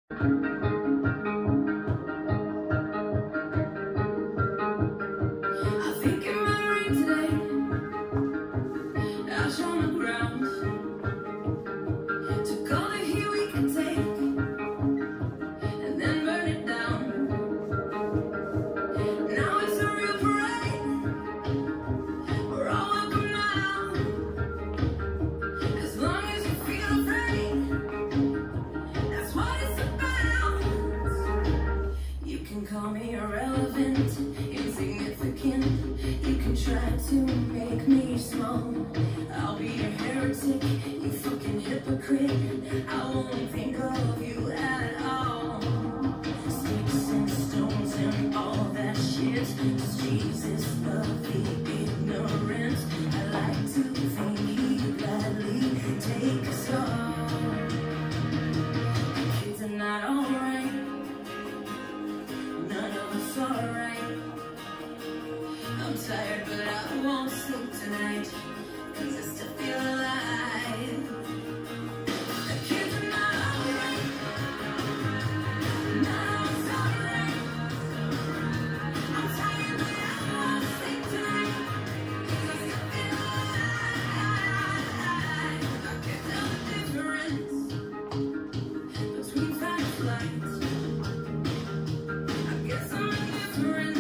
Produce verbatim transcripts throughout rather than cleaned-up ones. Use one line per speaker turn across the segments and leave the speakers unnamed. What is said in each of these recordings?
think it might rain today. Ash on the ground. Took all the heat we could take and then burn it down. Now it's a real parade. We're all welcome now. As long as you feel afraid, that's what it's about. You can call me irrelevant, insignificant. You can try to make me small. I'll be your heretic, you fucking hypocrite. I won't think of you at all. Sticks and stones and all that shit. Does Jesus love the ignorant? I like to think he'd gladly take us all. The kids are not alright. None of us alright. I'm tired, but I won't sleep tonight, 'cause I still feel alive. The kids are not alright. None of us alright. I'm tired, but I won't sleep tonight, 'cause I still feel alive. I can't tell the difference between fight and flight. I guess I'm indifferent.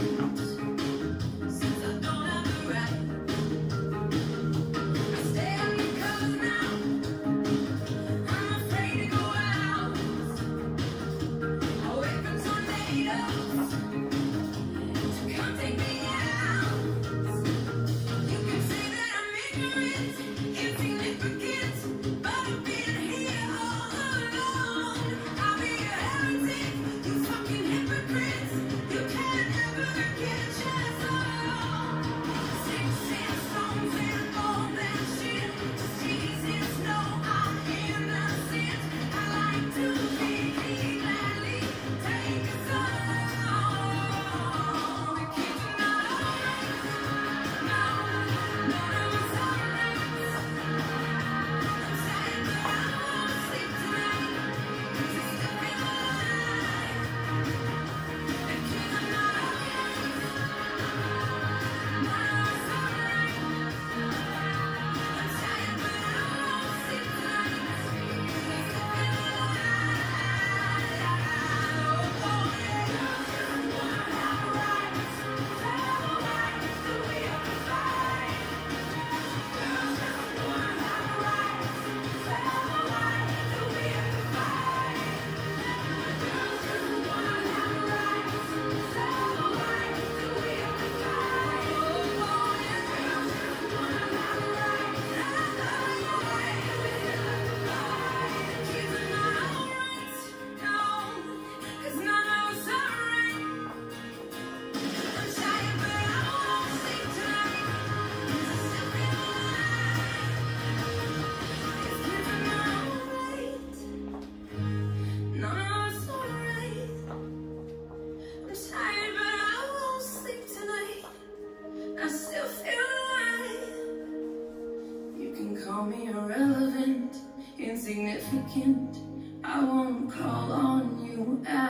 Call me irrelevant, insignificant. I won't call on you at